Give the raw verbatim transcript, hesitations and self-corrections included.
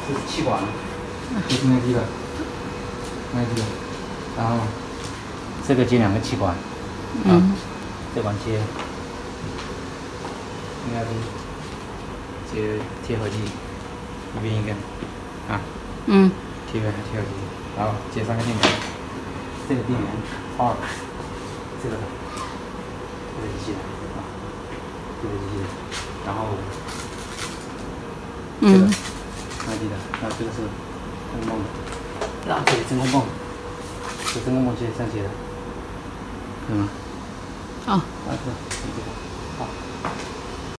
这是气管，这是那个的，那个的，然后这个接两个气管，嗯，这管接应该是接贴合剂，一边一根，啊，嗯，贴边还贴合剂，然后接三个电源，这个电源二，这个这个机器的啊，这个机器的，然后这个那记得，然后这个是真空泵的，啊，这里真空泵，这真空泵接这样接的，对吗？啊，啊是，这个，好。